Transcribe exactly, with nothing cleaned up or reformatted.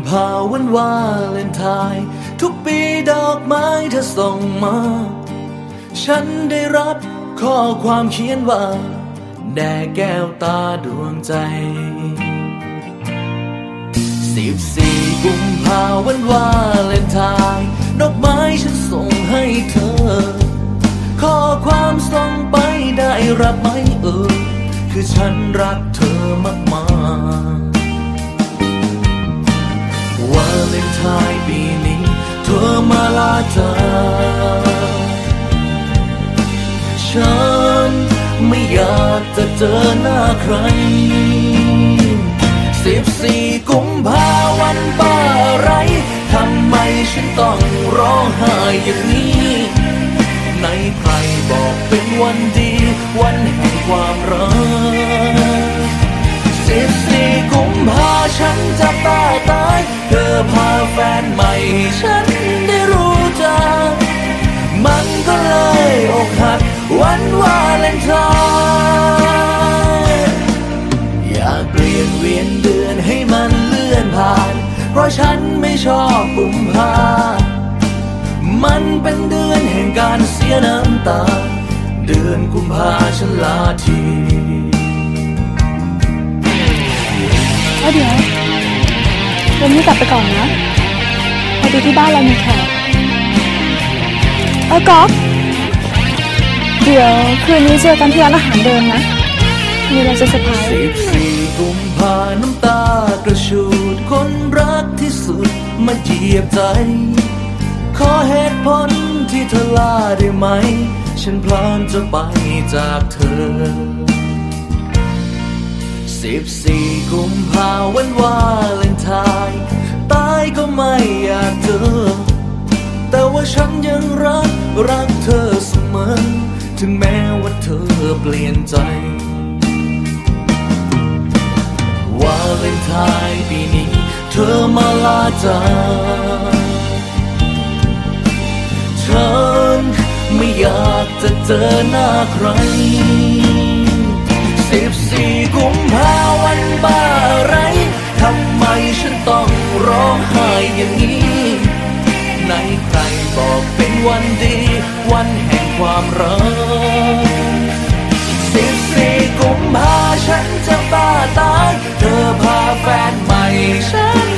ภาวันวาเลนไทน์ทุกปีดอกไม้เธอส่งมาฉันได้รับข้อความเขียนว่าแด่แก้วตาดวงใจสิบสี่กุมภาวันวาเลนไทน์ดอกไม้ฉันส่งให้เธอข้อความส่งไปได้รับไหมเออคือฉันรักเธอมากมาวาเลนไทน์ปีนี้เธอมาลาจากฉันไม่อยากจะเจอหน้าใครสิบสี่กุมภาวันป้าไรทำไมฉันต้องร้องไห้อย่างนี้ไหนใครบอกเป็นวันดีวันแห่งความรักสิบสี่กุมภาฉันจะตายตายเธอพาแฟนใหม่ให้ฉันได้รู้จักมันก็เลยอกหักวันวาเลนไทน์อยากเปลี่ยนเวียนเดือนให้มันเลื่อนผ่านเพราะฉันไม่ชอบกุมภามันเป็นเดือนแห่งการเสียน้ำตาเดือนกุมภาฉันลาทีเอาเดี๋ยววันนี้กลับไปก่อนนะพอดีที่บ้านเรามีแขกเออก๊อฟเดี๋ยวคืนนี้เจอกันที่ร้านอาหารเดิมนะมีอะไรจะเซอร์ไพรส์สิบสี่กุมภาน้ำตากระชูดคนรักที่สุดมาเหยียบใจขอเหตุผลที่เธอลาได้ไหมฉันพลานจะไปจากเธอสิบสี่กุมภาวันวาเลนไทน์ตายก็ไม่อยากเจอแต่ว่าฉันยังรักรักเธอเสมอถึงแม้ว่าเธอเปลี่ยนใจวาเลนไทน์ปีนี้เธอมาลาจากฉันไม่อยากจะเจอหน้าใครสิบสี่กุมภาวันบ้าไรทำไมฉันต้องร้องไห้อย่างนี้ไหนใครบอกเป็นวันดีวันแห่งความรักสิบสี่กุมภาฉันจะบ้าตายเธอพาแฟนใหม่ฉัน